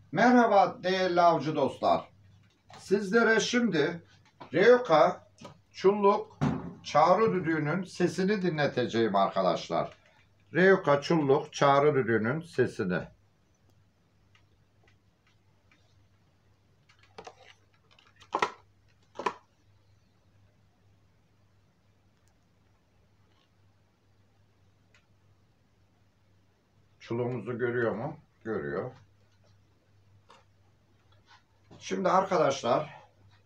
Merhaba değerli avcı dostlar. Sizlere şimdi Ryoka çulluk çağrı düdüğünün sesini dinleteceğim arkadaşlar. Ryoka çulluk çağrı düdüğünün sesini. Çuluğumuzu görüyor mu? Görüyor. Şimdi arkadaşlar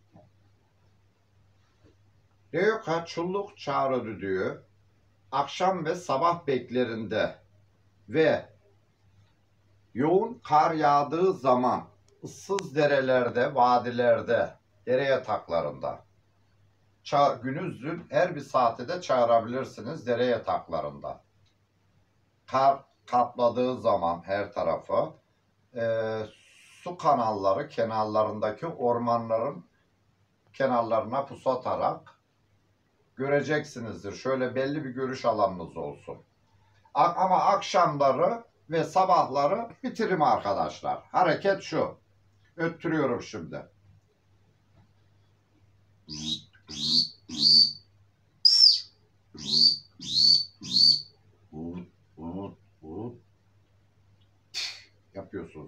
Ryoka çulluk çağrı düdüğü akşam ve sabah beklerinde ve yoğun kar yağdığı zaman ıssız derelerde, vadilerde, dere yataklarında gündüzün her bir saati de çağırabilirsiniz dere yataklarında. Kar kapladığı zaman her tarafı su kanalları kenarlarındaki ormanların kenarlarına pusu atarak göreceksinizdir. Şöyle belli bir görüş alanınız olsun. Ama akşamları ve sabahları bitirim arkadaşlar. Hareket şu. Öttürüyorum şimdi. Yapıyorsunuz.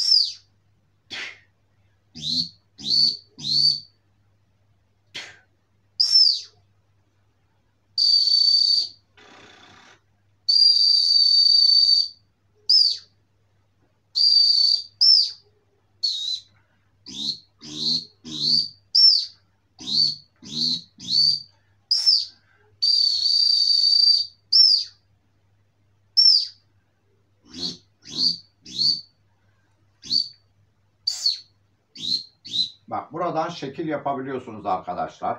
Bak buradan şekil yapabiliyorsunuz arkadaşlar.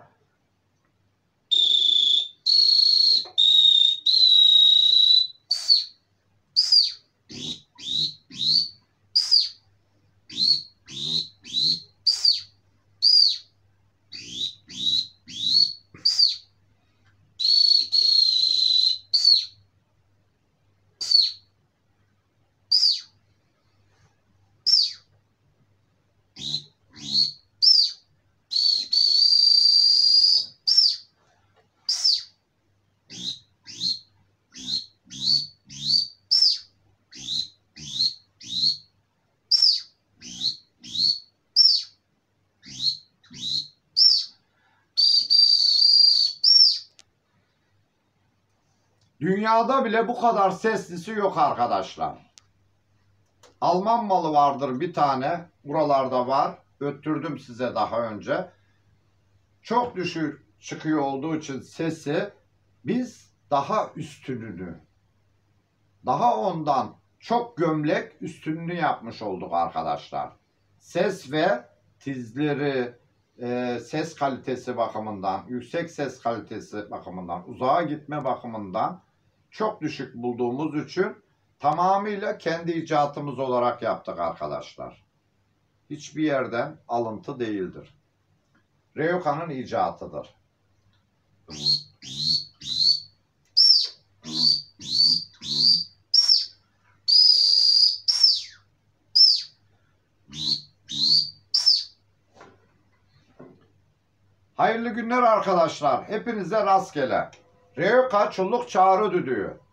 Dünyada bile bu kadar seslisi yok arkadaşlar. Alman malı vardır bir tane. Buralarda var. Öttürdüm size daha önce. Çok düşük çıkıyor olduğu için sesi biz daha üstününü, daha ondan çok gömlek üstününü yapmış olduk arkadaşlar. Ses ve tizleri, ses kalitesi bakımından, yüksek ses kalitesi bakımından, uzağa gitme bakımından çok düşük bulduğumuz için tamamıyla kendi icatımız olarak yaptık arkadaşlar. Hiçbir yerden alıntı değildir. Ryoka'nın icatıdır. Hayırlı günler arkadaşlar. Hepinize rastgele. Ryoka çulluk çağrı düdüğü.